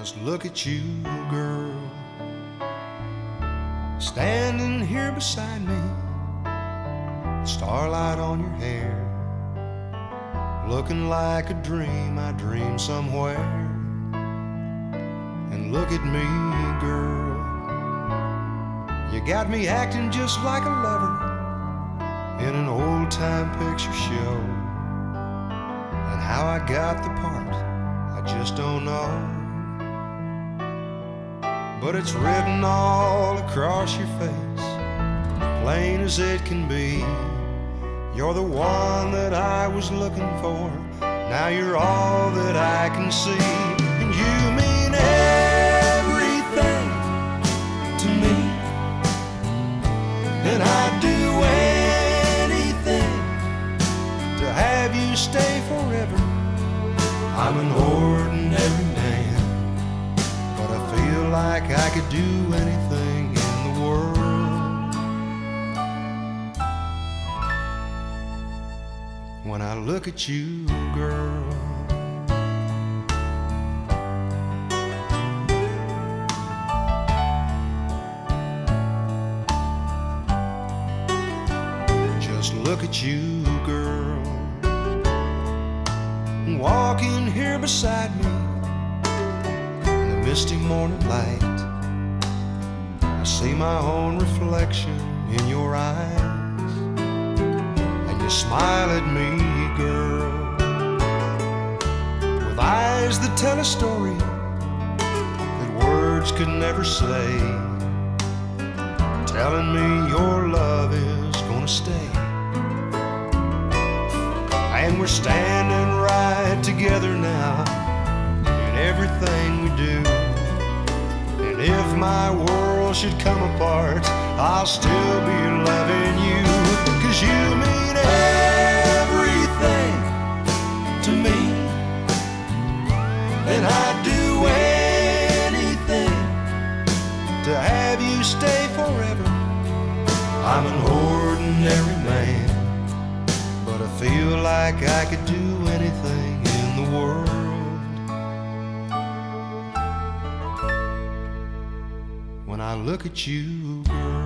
Just look at you, girl, standing here beside me, starlight on your hair, looking like a dream I dreamed somewhere. And look at me, girl, you got me acting just like a lover in an old-time picture show. And how I got the part, I just don't know. But it's written all across your face, plain as it can be. You're the one that I was looking for. Now you're all that I can see. And you mean everything to me, and I'd do anything to have you stay forever. I'm an ordinary man, but I feel like I could do anything in the world. When I look at you, girl, just look at you, girl, walking here beside me in the misty morning light. I see my own reflection in your eyes, and you smile at me, girl, with eyes that tell a story that words could never say, telling me your love is gonna stay. And we're standing right together now in everything we do. And if my world should come apart, I'll still be loving you. 'Cause you mean everything to me, and I'd do anything to have you stay forever. I'm an ordinary man, but I feel like I could do anything in the world. When I look at you, girl,